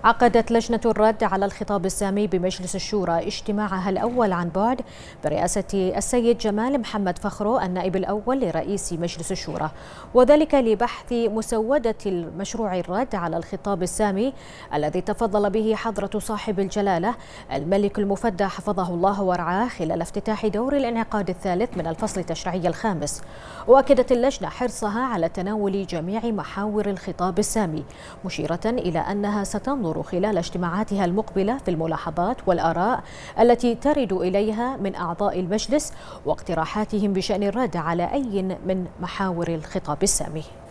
عقدت لجنة الرد على الخطاب السامي بمجلس الشورى اجتماعها الأول عن بعد برئاسة السيد جمال محمد فخرو النائب الأول لرئيس مجلس الشورى، وذلك لبحث مسودة المشروع الرد على الخطاب السامي الذي تفضل به حضرة صاحب الجلالة الملك المفدى حفظه الله ورعاه خلال افتتاح دور الانعقاد الثالث من الفصل التشريعي الخامس. وأكدت اللجنة حرصها على تناول جميع محاور الخطاب السامي، مشيرة إلى أنها ستنظر خلال اجتماعاتها المقبلة في الملاحظات والآراء التي ترد إليها من أعضاء المجلس واقتراحاتهم بشأن الرد على أي من محاور الخطاب السامي.